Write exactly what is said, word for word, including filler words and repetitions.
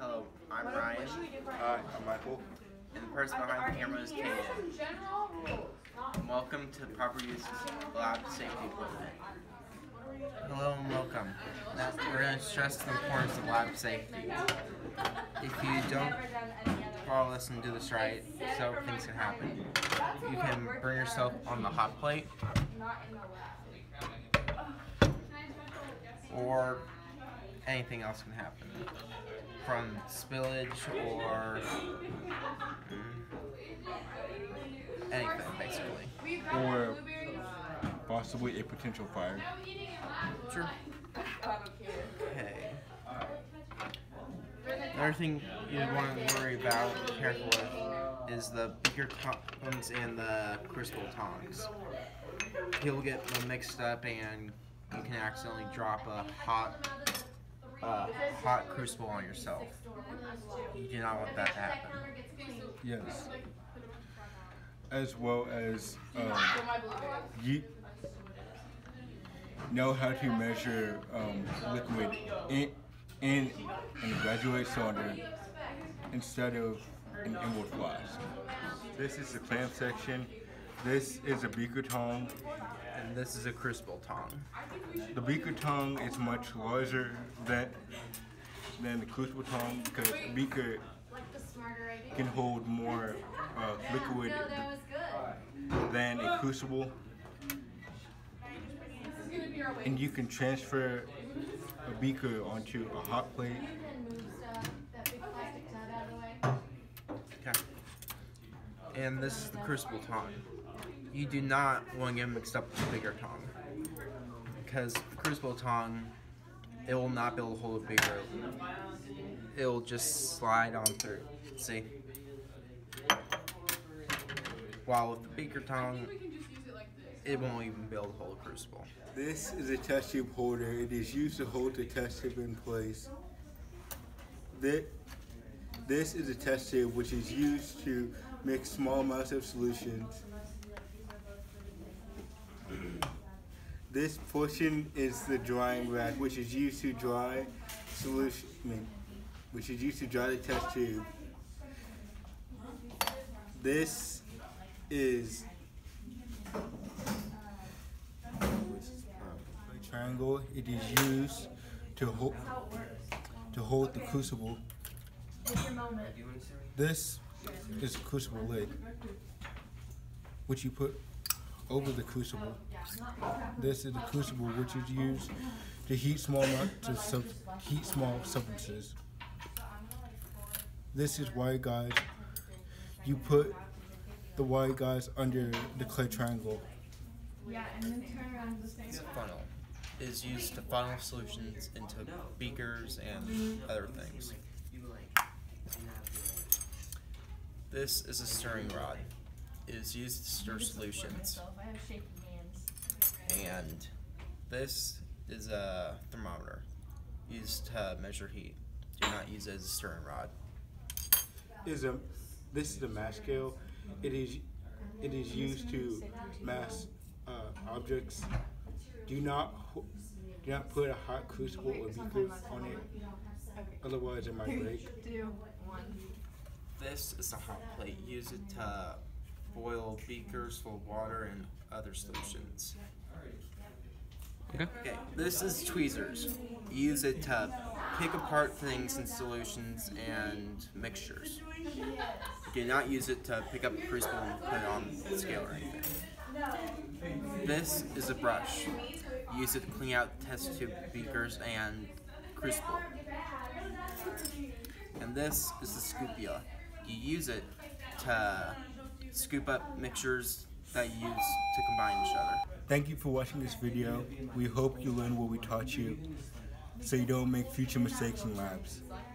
Hello, I'm Ryan. Hi, I'm Michael. And the person behind the camera is Kaden. And welcome to Proper Use Lab Safety Equipment. Hello and welcome. Now we're going to stress the importance of lab safety. If you don't follow this and do this right, several things can happen. You can burn yourself on the hot plate, or anything else can happen, from spillage or mm, anything basically. Or possibly a potential fire. Sure. Okay. Another thing you want to worry about, be careful with, is the beaker tongs and the crucible tongs. You'll get them mixed up and you can accidentally drop a hot uh, hot crucible on yourself. You do not want that to happen. Yes. As well as um, you know how to measure um, liquid in, in in a graduate cylinder instead of an emerald flask. This is the clamp section. This is a beaker tongue. And this is a crucible tongue. The beaker tongue is much larger than than the crucible tongue because the beaker can hold more uh, liquid than a crucible, and you can transfer a beaker onto a hot plate. Okay. And this is the crucible tongue. You do not want to get mixed up with the bigger tongue, because the crucible tongue, it will not be able to hold a bigger. It will just slide on through. See? While with the beaker tongue, it won't even be able to hold a crucible. This is a test tube holder. It is used to hold the test tube in place. This, this is a test tube which is used to mix small amounts of solutions. This portion is the drying rack, which is used to dry solution, I mean, which is used to dry the test tube. This is a triangle. It is used to hold to hold the crucible. This is a crucible lid, which you put over the crucible. This is the crucible, which is used to heat small to sub heat small substances. This is wire guys. You put the wire guys under the clay triangle. Yeah, and then turn around the same. This funnel is used to funnel solutions into beakers and other things. This is a stirring rod. It is used to stir solutions. I have shaky hands. And this is a thermometer used to measure heat. Do not use it as a stirring rod. Is a this is a mass scale. It is it is used to mass uh, objects. Do not do not put a hot crucible or beaker on it, otherwise it might break. Two, one. This is a hot plate. Use it to boil beakers full of water and other solutions. Okay. Okay. This is tweezers. Use it to pick apart things in solutions and mixtures. Do not use it to pick up a crucible and put it on the scale or anything. This is a brush. Use it to clean out test tube beakers and crucible. And this is the scoopula. You use it to scoop up mixtures that you use to combine each other. Thank you for watching this video. We hope you learned what we taught you so you don't make future mistakes in labs.